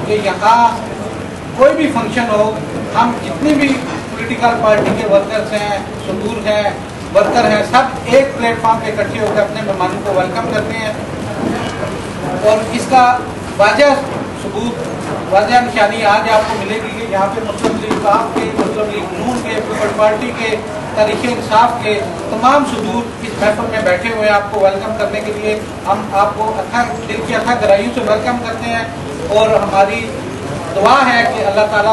कि यहाँ कोई भी फंक्शन हो, हम जितनी भी पॉलिटिकल पार्टी के वर्कर्स हैं, सुदूर हैं, वर्कर हैं, सब एक प्लेटफॉर्म पे इकट्ठे होकर अपने मेहमानों को वेलकम करते हैं। और इसका वाजह सबूत, वाजह निशानी आज आपको मिलेगी कि यहाँ पे मुस्लिम लीग काफ के, मुस्लिम लीग नून के, पीपल्स पार्टी के, तहरीक इंसाफ के तमाम सुदूर इस महफिल में बैठे हुए हैं आपको वेलकम करने के लिए। हम आपको दिल की अथक गहराइयों से वेलकम करते हैं और हमारी दुआ है कि अल्लाह ताला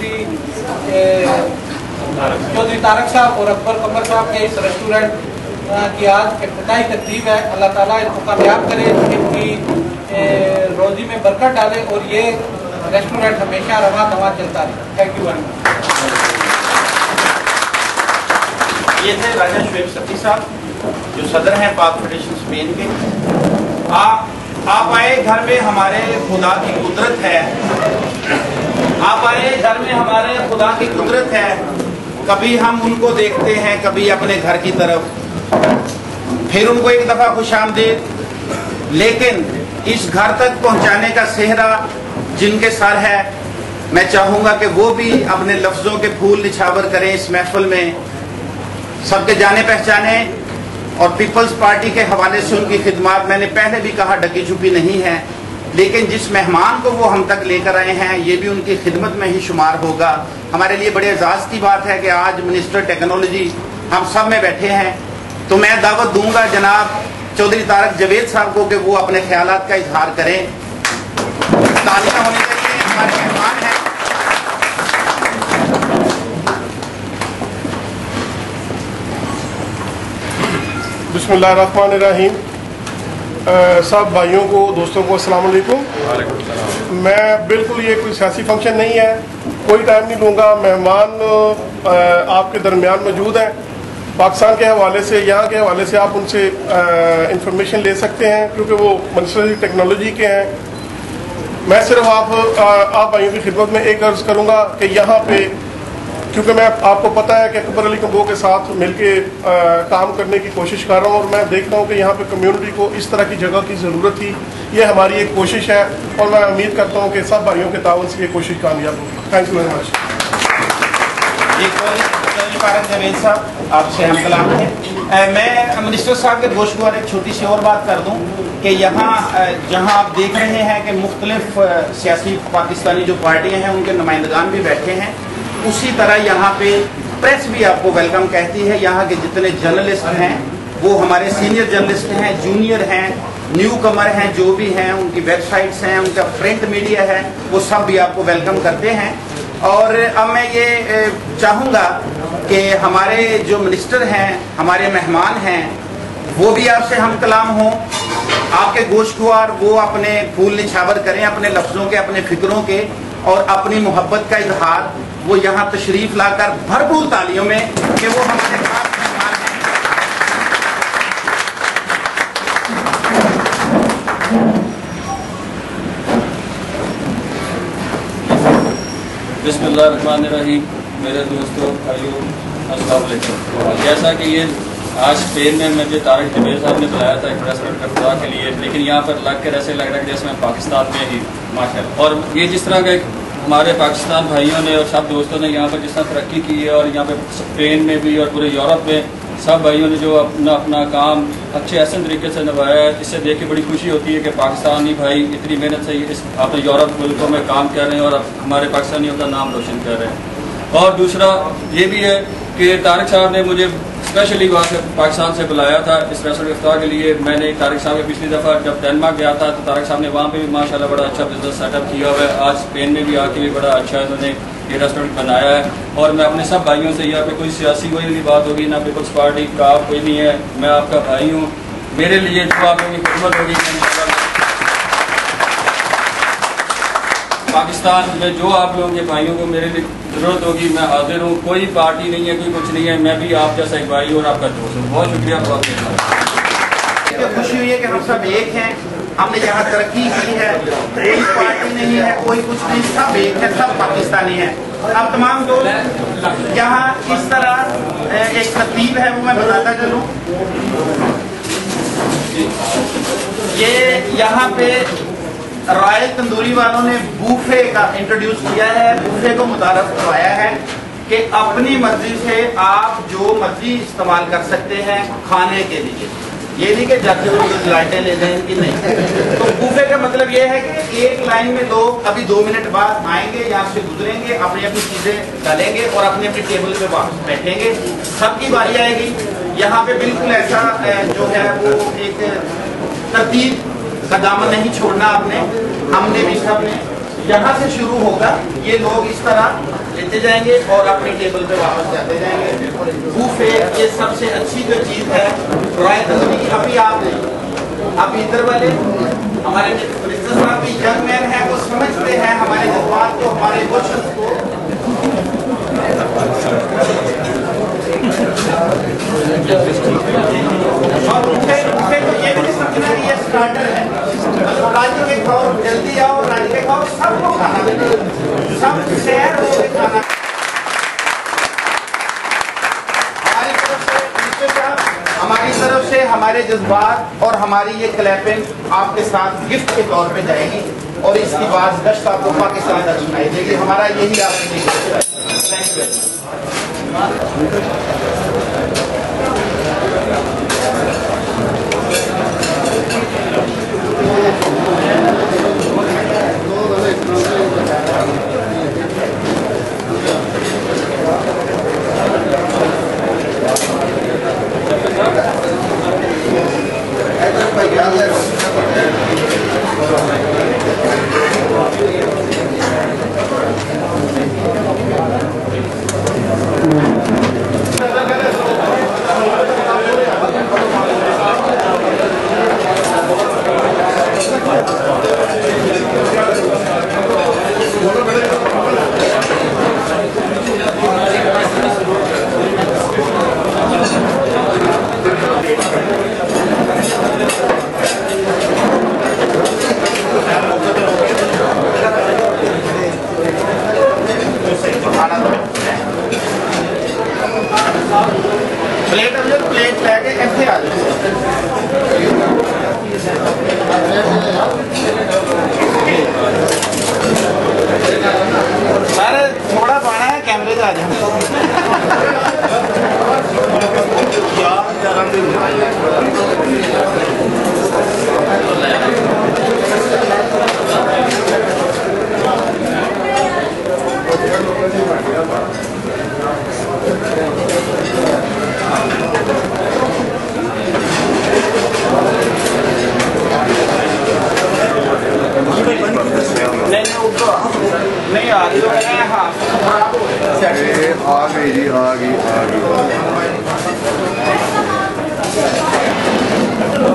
चौधरी तारक साहब और अकबर कमर साहब के इस रेस्टोरेंट की आज इब्तिदाई तकरीब है, अल्लाह ताला इनको कामयाब करे, इनकी रोजी में बरकत डाले और ये रेस्टोरेंट हमेशा रवा दवा चलता रहे। Thank you very much. ये थे राजा शुएब सफी साहब जो सदर हैं पाक फेडरेशन स्पेन के। आप आए घर में, हमारे खुदा की कुदरत है। आप आए घर में, हमारे खुदा की कुदरत है। कभी हम उनको देखते हैं, कभी अपने घर की तरफ, फिर उनको एक दफा खुशामदीद। लेकिन इस घर तक पहुंचाने का सेहरा जिनके सर है, मैं चाहूंगा कि वो भी अपने लफ्जों के फूल निछावर करें इस महफिल में, सबके जाने पहचाने। और पीपल्स पार्टी के हवाले से उनकी खिदमत, मैंने पहले भी कहा, ढकी छुपी नहीं है, लेकिन जिस मेहमान को वो हम तक लेकर आए हैं ये भी उनकी खिदमत में ही शुमार होगा। हमारे लिए बड़े एजाज की बात है कि आज मिनिस्टर टेक्नोलॉजी हम सब में बैठे हैं। तो मैं दावत दूंगा जनाब चौधरी तारक जावेद साहब को कि वो अपने ख्यालात का इजहार करें। तालियां होनी चाहिए, हमारे मेहमान हैं। बिस्मिल्लाहिर्रहमानिर्रहीम। सब भाइयों को, दोस्तों को अस्सलाम वालेकुम। मैं बिल्कुल, ये कोई सियासी फंक्शन नहीं है, कोई टाइम नहीं लूँगा। मेहमान आपके दरमियान मौजूद हैं। पाकिस्तान के हवाले से, यहाँ के हवाले से आप उनसे इंफॉर्मेशन ले सकते हैं क्योंकि वो मिनिस्टर टेक्नोलॉजी के हैं। मैं सिर्फ आप भाइयों की खिदमत में एक अर्ज़ करूँगा कि यहाँ पे, क्योंकि मैं आपको पता है कि अकबर अली कंबो के साथ मिलके काम करने की कोशिश कर रहा हूँ और मैं देखता हूँ कि यहाँ पे कम्युनिटी को इस तरह की जगह की ज़रूरत थी। ये हमारी एक कोशिश है और मैं उम्मीद करता हूँ कि सब भाइयों के ताउन से ये कोशिश कामयाब होगी। Thank you very much. Tarek Javed साहब, आपसे हम कलाम हैं। मैं मिनिस्टर साहब के गोशगवार एक छोटी सी और बात कर दूं कि यहाँ जहाँ आप देख रहे हैं कि मुख्तलिफ सियासी पाकिस्तानी जो पार्टियाँ हैं उनके नुमाइंदगान भी बैठे हैं, उसी तरह यहाँ पे प्रेस भी आपको वेलकम कहती है। यहाँ के जितने जर्नलिस्ट हैं वो हमारे सीनियर जर्नलिस्ट हैं, जूनियर हैं, न्यू कमर हैं, जो भी हैं, उनकी वेबसाइट्स हैं, उनका प्रिंट मीडिया है, वो सब भी आपको वेलकम करते हैं। और अब मैं ये चाहूँगा कि हमारे जो मिनिस्टर हैं, हमारे मेहमान हैं, वो भी आपसे हम कलाम हों, आपके गोश्तख्वार, वो अपने फूल निछावर करें अपने लफ्ज़ों के, अपने फिक्रों के और अपनी मोहब्बत का इजहार वो यहाँ तशरीफ लाकर भरपूर तालियों में कि वो हमारे खास मेहमान हैं। बिस्मिल्लाहिर्रहमानिर्रहीम। मेरे दोस्तों, भाइयों, अस्सलाम वालेकुम। जैसा कि ये आज स्पेन में मुझे तारक जावेद साहब ने बुलाया था प्रेसिडेंट कफ्ता के लिए, लेकिन यहाँ पर लग कर ऐसे लग रहा है कि जैसे मैं पाकिस्तान में ही माशाअल्लाह। और ये जिस तरह के हमारे पाकिस्तान भाइयों ने और सब दोस्तों ने यहाँ पर जिस तरह तरक्की की है, और यहाँ पे स्पेन में भी और पूरे यूरोप में सब भाइयों ने जो अपना काम अच्छे ऐसे तरीके से निभाया है, इससे देख के बड़ी खुशी होती है कि पाकिस्तानी भाई इतनी मेहनत से इस अपने यूरोप मुल्कों में काम कर रहे हैं और हमारे पाकिस्तानियों का नाम रोशन कर रहे हैं। और दूसरा ये भी है कि तारक साहब ने मुझे स्पेशली वहाँ से पाकिस्तान से बुलाया था इस रेस्टोरेंट इफ्तार के लिए। मैंने तारक साहब के पिछली दफ़ा जब डेनमार्क गया था तो तारक साहब ने वहाँ पे भी माशाल्लाह बड़ा अच्छा बिजनेस सेटअप किया हुआ है। आज स्पेन में भी आके भी बड़ा अच्छा इन्होंने ये रेस्टोरेंट बनाया है। और मैं अपने सब भाइयों से, यहाँ पे कोई सियासी कोई भी बात होगी ना, पीपल्स पार्टी का कोई नहीं है, मैं आपका भाई हूँ। मेरे लिए जो आप लोगों की खिदमत होगी पाकिस्तान में, जो आप लोगों के भाइयों को मेरे लिए जरूरत होगी, मैं हाजिर हूँ। कोई पार्टी नहीं है, कोई कुछ नहीं है, मैं भी आप जैसा एक भाई और आपका दोस्त हूँ। बहुत शुक्रिया। बहुत खुशी हुई है कि हम सब एक हैं, हमने यहाँ तरक्की की है, कोई पार्टी नहीं है, कोई कुछ नहीं, सब एक है, सब पाकिस्तानी है। अब तमाम लोग यहाँ इस तरह एक तरतीब है वो मैं बताता चलूँ। ये यहाँ पे रॉयल तंदूरी वालों ने बूफे का इंट्रोड्यूस किया है, बूफे को मुतारफ करवाया है कि अपनी मर्जी से आप जो मर्जी इस्तेमाल कर सकते हैं खाने के लिए। ये नहीं कि जाते हुए लाइटें ले लें कि नहीं। तो बूफे का मतलब ये है कि एक लाइन में लोग अभी 2 मिनट बाद आएंगे, यहाँ से गुजरेंगे, अपनी अपनी चीजें डालेंगे और अपनी अपनी टेबल पे वापस बैठेंगे। सबकी बारी आएगी। यहाँ पे बिल्कुल ऐसा जो है वो एक तरतीब का दामन नहीं छोड़ना आपने, हमने भी सबने। यहाँ से शुरू होगा, ये लोग इस तरह लेते जाएंगे और अपनी टेबल पे वापस जाते जाएंगे। बूफे ये सबसे अच्छी जो चीज है रॉयल तंदूरी की। अभी आप नहीं, अभी इधर वाले हमारे प्रिंसेस साहब भी यंग मैन है, वो समझते हैं हमारे जज्बात को, हमारे इमोशंस को। और बूफे तो ये भी नहीं समझना कि ये स्टार्टर है, राजू के खाओ, जल्दी आओ, राजू के खाओ, सबको खाना मिलेगा, सब शेयर हो के खाना। हमारी तरफ से हमारे जज्बात और हमारी ये क्लैपिंग आपके साथ गिफ्ट के तौर पे जाएगी और इसकी बात गश्त आपको पाकिस्तान तक सुनाई देगी। हमारा यही आपके लिए थैंक यू। प्लेट लेके कैसे आ जाए सर, थोड़ा पाना है कैमरे से आ जाए। नहीं आ रही है। हाँ आ गई जी, आ गई।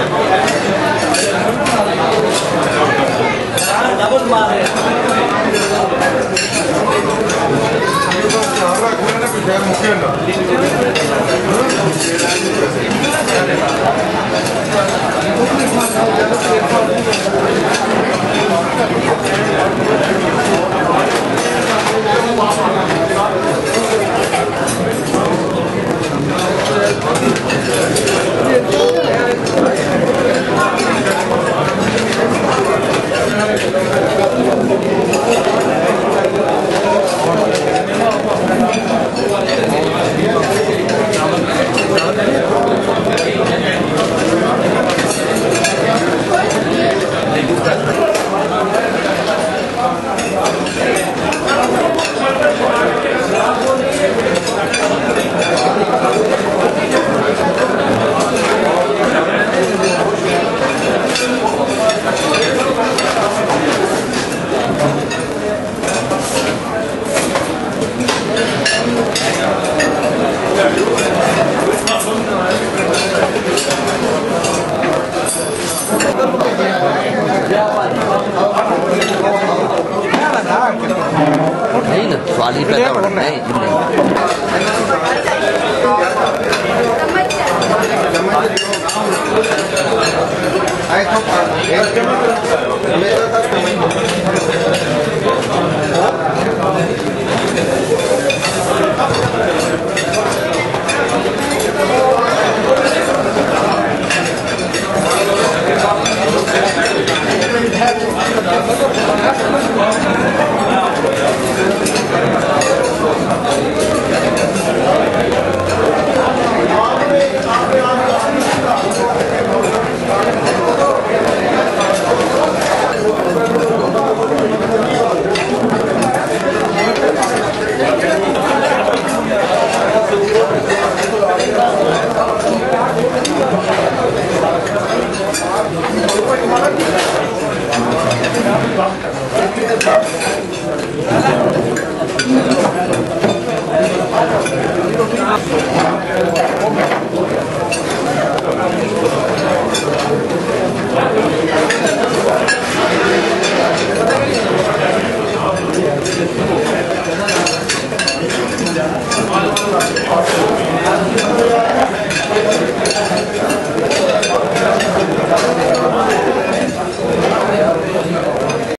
नहीं ना सवाल ही पैदा हो रहा है